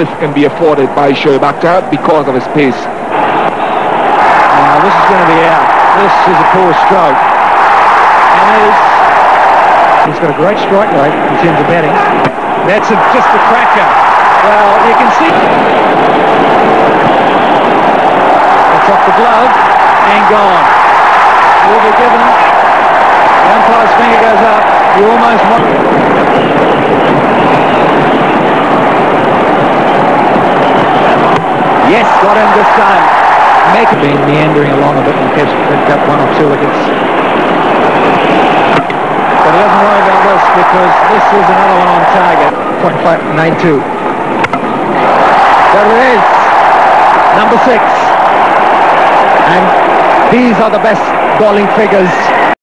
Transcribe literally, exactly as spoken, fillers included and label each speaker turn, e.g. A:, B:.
A: width can be afforded by Shoaib Akhtar because of his pace.
B: Now this is going to be out. This is a poor stroke. And is he's got a great strike rate in terms of batting. That's a, just a cracker. Well, you can see. It's off the glove and gone. Will be given. The umpire's finger goes up. You almost want. Yes, got him this time. Make it been meandering along a bit and perhaps picked up one or two wickets. But he doesn't worry about this because this is another one on target. point five nine two. There it is. Number six. And these are the best bowling figures